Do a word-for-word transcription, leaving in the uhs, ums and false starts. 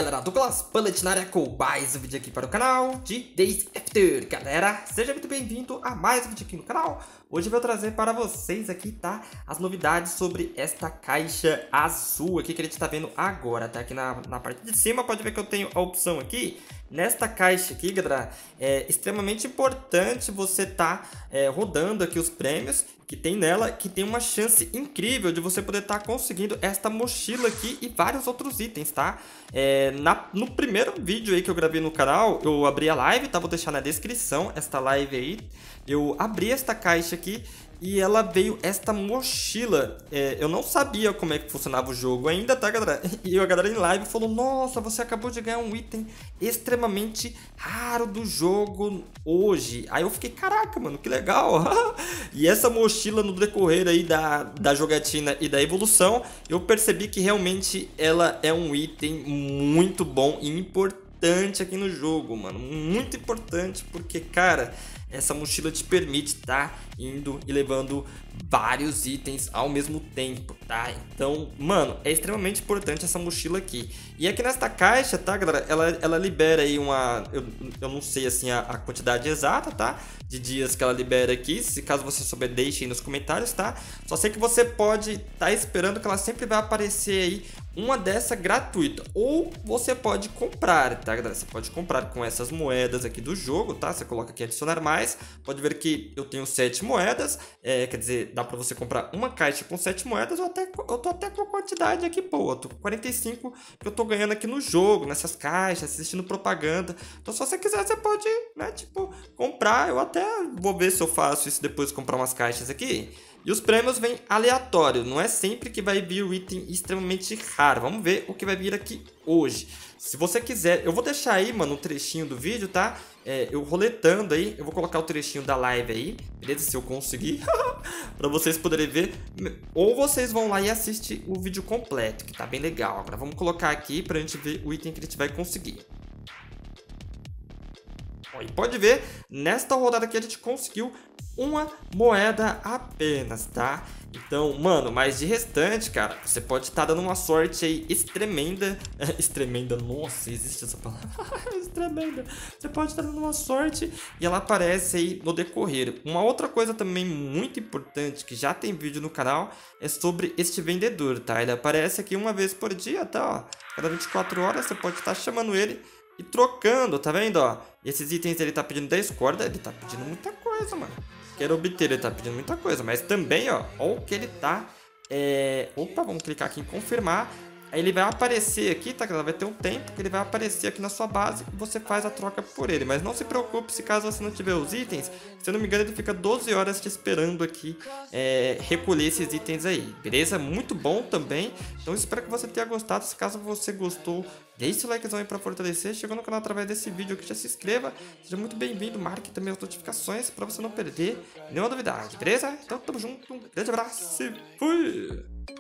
galera, Douglas Bullet na área com mais um vídeo aqui para o canal de Days After. Galera, seja muito bem-vindo a mais um vídeo aqui no canal. Hoje eu vou trazer para vocês aqui, tá, as novidades sobre esta caixa azul aqui que a gente tá vendo agora, tá? Aqui na, na parte de cima pode ver que eu tenho a opção aqui. Nesta caixa aqui, galera, é extremamente importante você tá é, rodando aqui os prêmios que tem nela, que tem uma chance incrível de você poder estar tá conseguindo esta mochila aqui e vários outros itens, tá? É, na, no primeiro vídeo aí que eu gravei no canal, eu abri a live, tá? Vou deixar na descrição esta live aí. Eu abri esta caixa aqui e ela veio esta mochila. É, eu não sabia como é que funcionava o jogo ainda, tá, galera? E a galera em live falou: nossa, você acabou de ganhar um item extremamente raro do jogo hoje. Aí eu fiquei, caraca, mano, que legal. E essa mochila no decorrer aí da, da jogatina e da evolução, eu percebi que realmente ela é um item muito bom e importante aqui no jogo, mano. Muito importante porque, cara, essa mochila te permite tá indo e levando vários itens ao mesmo tempo, tá? Então, mano, é extremamente importante essa mochila aqui. E aqui nesta caixa, tá, galera, ela, ela libera aí uma... Eu, eu não sei, assim, a, a quantidade exata, tá? De dias que ela libera aqui. Se caso você souber, deixe aí nos comentários, tá? Só sei que você pode tá esperando que ela sempre vai aparecer aí uma dessa gratuita. Ou você pode comprar, tá, galera? Você pode comprar com essas moedas aqui do jogo, tá? Você coloca aqui adicionar mais. Pode ver que eu tenho sete moedas. É, quer dizer, dá pra você comprar uma caixa com sete moedas. Eu, até, eu tô até com a quantidade aqui boa. Eu tô com quarenta e cinco que eu tô ganhando aqui no jogo, nessas caixas, assistindo propaganda. Então, se você quiser, você pode, né, tipo, comprar. Eu até vou ver se eu faço isso depois de comprar umas caixas aqui. E os prêmios vêm aleatório, não é sempre que vai vir o item extremamente raro. Vamos ver o que vai vir aqui hoje. Se você quiser, eu vou deixar aí, mano, um trechinho do vídeo, tá? É, eu roletando aí, eu vou colocar o trechinho da live aí, beleza? Se eu conseguir, pra vocês poderem ver. Ou vocês vão lá e assistem o vídeo completo, que tá bem legal. Agora vamos colocar aqui pra gente ver o item que a gente vai conseguir. E pode ver, nesta rodada aqui a gente conseguiu uma moeda apenas, tá? Então, mano, mas de restante, cara, você pode estar tá dando uma sorte aí extremenda. Extremenda, nossa, existe essa palavra. Extremenda. Você pode estar tá dando uma sorte e ela aparece aí no decorrer. Uma outra coisa também muito importante, que já tem vídeo no canal, é sobre este vendedor, tá? Ele aparece aqui uma vez por dia, tá? Ó, cada vinte e quatro horas você pode estar tá chamando ele e trocando, tá vendo, ó? Esses itens ele tá pedindo dez cordas, ele tá pedindo muita coisa, mano. Quero obter, ele tá pedindo muita coisa. Mas também, ó, ó o que ele tá... É... Opa, vamos clicar aqui em confirmar. Aí ele vai aparecer aqui, tá? Vai ter um tempo que ele vai aparecer aqui na sua base e você faz a troca por ele. Mas não se preocupe se caso você não tiver os itens. Se eu não me engano, ele fica doze horas te esperando aqui é, recolher esses itens aí, beleza? Muito bom também. Então espero que você tenha gostado. Se caso você gostou, deixe seu likezão aí pra fortalecer. Chegou no canal através desse vídeo aqui, já se inscreva. Seja muito bem-vindo, marque também as notificações pra você não perder nenhuma novidade, beleza? Então tamo junto, um grande abraço e fui!